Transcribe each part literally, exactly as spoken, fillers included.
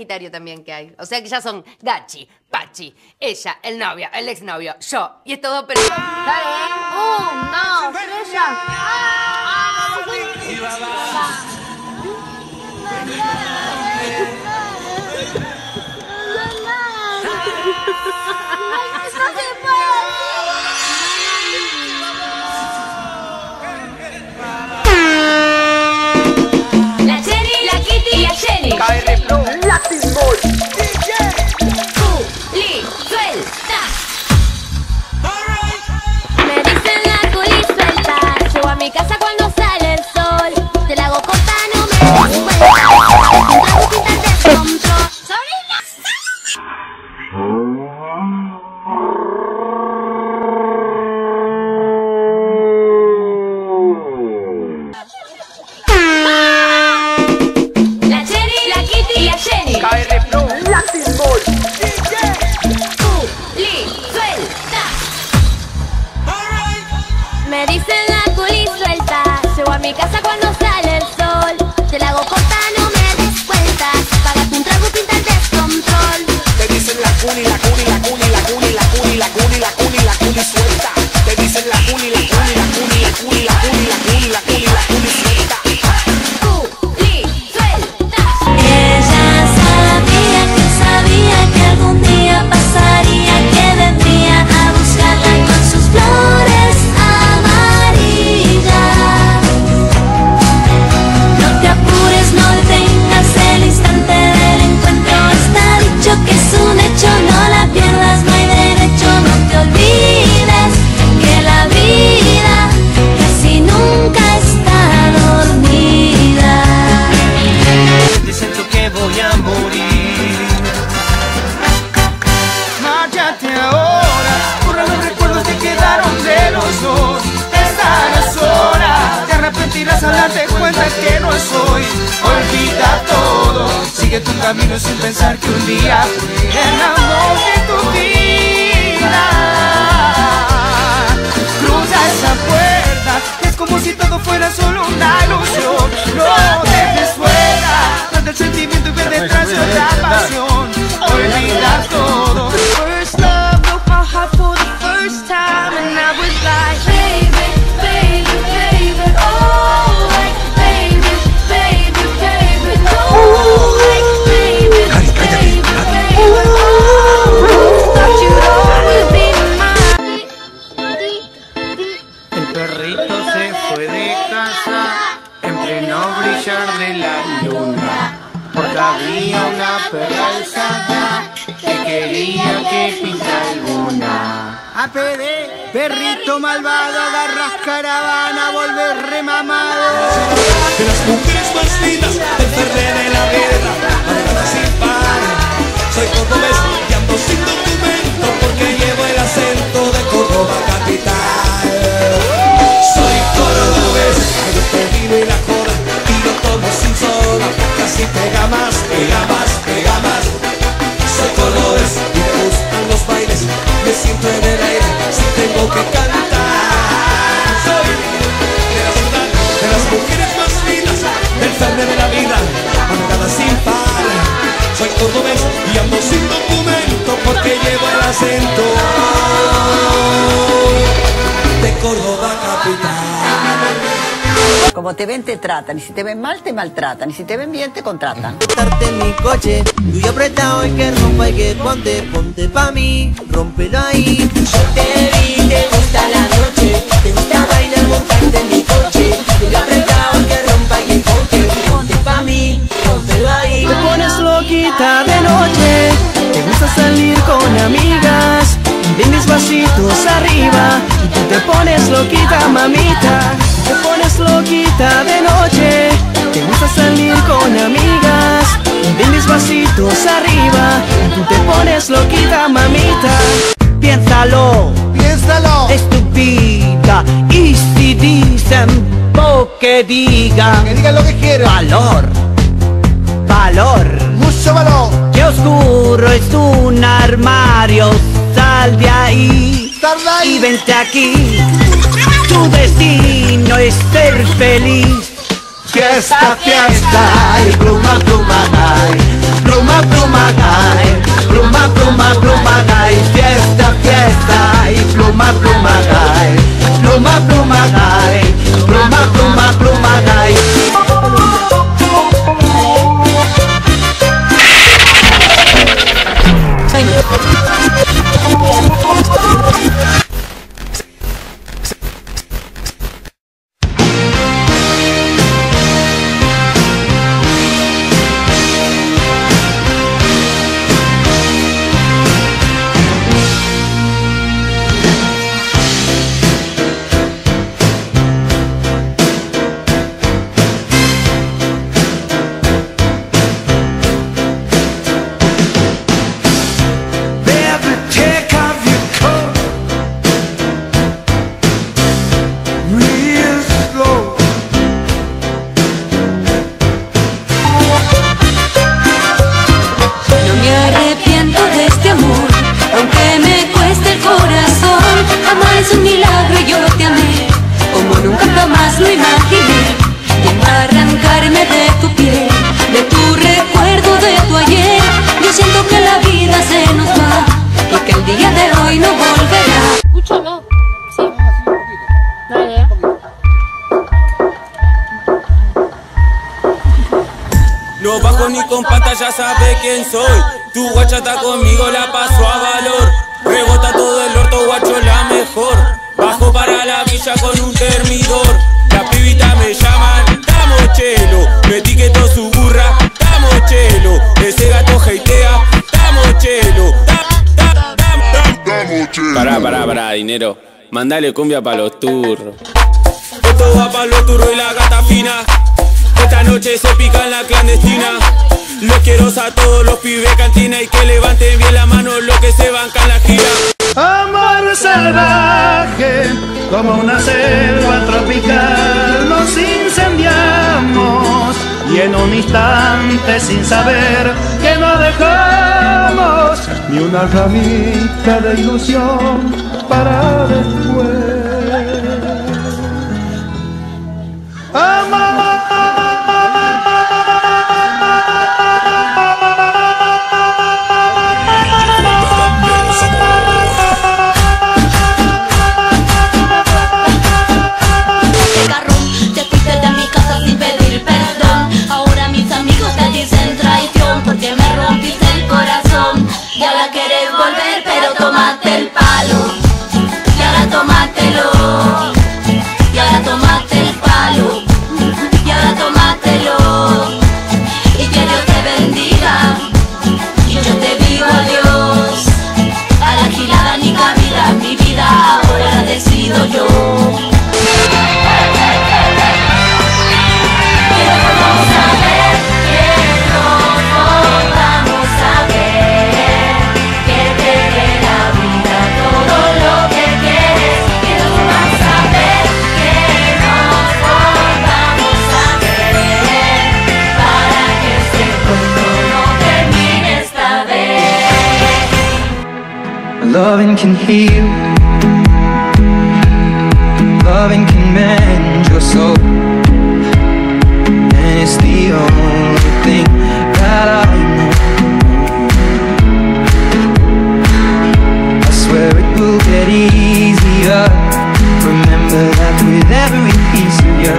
Sagitario también que hay. O sea que ya son Gachi, Pachi, ella, el novio, el exnovio, yo. Y es todo pero... Dale, un, dos, tres, ya. La Jenny, la Kitty y la Jenny. K R Flow, Latin Boy, D J. Culi, suelta. Me dicen la culi suelta. Llego a mi casa cuando sale el sol. Te la hago corta, no me des cuenta. Trago pintas de control. ¡Sobrina! La Jenny, la Kitty y la Jenny. K R Flow, Latin Boy, D J. Culi, suelta. Me dicen la culi suelta. Llego a mi casa cuando sale el sol. Te la hago corta, no me des cuenta. Págate un trago, pinta el descontrol. Te dicen la cuni, la cuni, la cuni, la cuni, la cuni, la cuni, la cuni, la cuni suelta. Te dicen la cuni, la cuni, la cuni, la cuni, la cuni, la cuni, la cuni, la cuni suelta. Culi, suelta. Ella sabía que sabía que algún día pasaría, que vendría a buscarla con sus flores amarillas. No te apures, no detengas el instante del encuentro. Está dicho que es un hecho, no la pierdas, no hay derecho. No te olvides que la vida casi nunca está dormida. Te siento que voy a morir. Márchate ahora, borra los recuerdos que quedaron de los dos. Esta no es hora, te arrepentirás al darte cuenta que no es hoy. Olvida todo, sigue tu camino sin pensar que un día fui el amor de tu vida. Cruza esa puerta, es como si todo fuera solo una ilusión. No dejes fuera, tanto el sentimiento que detrás de otra pasión. Olvida todo. First love broke my heart for the first time, and I was like, Baby, baby, baby, oh, like, baby, baby, baby, no, like, baby, baby, baby, oh, thought you'd always be mine. El perrito se fue de casa en pleno brillar de la luna, porque había una perra alzada que quería que pinta alguna. A P D, perrito malvado, agarras caravana, volver remamado. De las mujeres más lindas, del verde de la guerra, manejadas sin par. Soy cordobés y ando sin documento porque llevo el acento de Córdoba capital. Soy cordobés, me gusta el vino y la cola y lo tomo sin soda. Casi pega más, pega más, pega más. Soy cordobés y me gustan los bailes, me siento en el aire si tengo que cantar. Soy de la ciudad, de las mujeres más lindas, del verde de la vida, manejadas sin par. Soy cordobés y ando sin documento porque llevo el acento de Córdoba capital. Como te ven, te tratan. Y si te ven mal, te maltratan. Y si te ven bien, te contratan. Montarte en mi coche, tuyo apretado y que rompa y que ponte, ponte pa' mí, rómpelo ahí. Yo te vi, te gusta la noche, te gusta bailar, montarte en mi coche, tuyo apretado y que rompa y que ponte, ponte pa' mí, rómpelo ahí. Te pones loquita de noche, te gusta salir con amigas, bien despacito arriba, y tú te pones loquita, mamita. Te pones loquita de noche, te gusta salir con amigas, bien despacito arriba, y tú te pones loquita, mamita. Piénsalo, piénsalo, estúpida, y si dicen, po que digan, que digan lo que quieran. Valor, valor, mucho valor. Qué oscuro es un armario, sal de ahí, sal de ahí y vente aquí. Tu destino es ser feliz. Fiesta, fiesta, y pluma, pluma, ay, pluma, pluma. pluma cae, pluma, pluma, pluma cae, fiesta, fiesta y pluma, pluma cae, pluma, pluma cae, pluma, pluma, pluma cae. No bajo ni con pata, ya sabe quién soy. Tu guacha está conmigo, la paso a valor. Rebota todo el orto, guacho, la mejor. Bajo para la villa con un termidor. Las pibitas me llaman, damos chelo. Me etiquetó su burra, damos chelo. Ese gato heitea, damos chelo. Damos chelo. Pará, pará, pará, dinero. Mandale cumbia pa' los turros. Esto va pa' los turros y la gata fina. Esta noche se pica en la clandestina. Los quiero a todos los pibes cantina y que levanten bien la mano los que se bancan la gira. Amor salvaje, como una selva tropical, nos incendiamos y en un instante sin saber que no dejamos ni una ramita de ilusión para después. Amor. Porque me rompiste el corazón y ahora querés volver, pero tomaste el palo. Y ahora tomátelo. Y ahora tomaste el palo. Y ahora tomátelo. Y que Dios te bendiga. Y yo te digo adiós. A la gilada ni cabida en mi vida, ahora la decido yo. Loving can heal, loving can mend your soul, and it's the only thing that I know. I swear it will get easier. Remember that with every piece of you,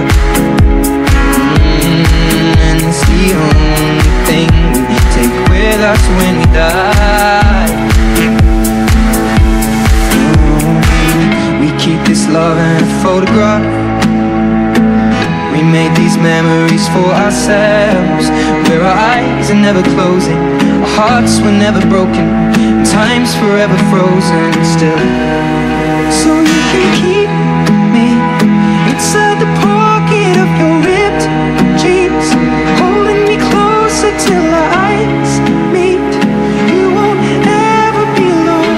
mm, and it's the only thing we take with us when we die. Keep this love in a photograph. We made these memories for ourselves, where our eyes are never closing, our hearts were never broken, and time's forever frozen still. So you can keep me inside the pocket of your ripped jeans, holding me closer till our eyes meet. You won't ever be alone.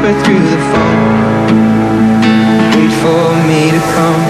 whisper through the phone. Wait for me to come.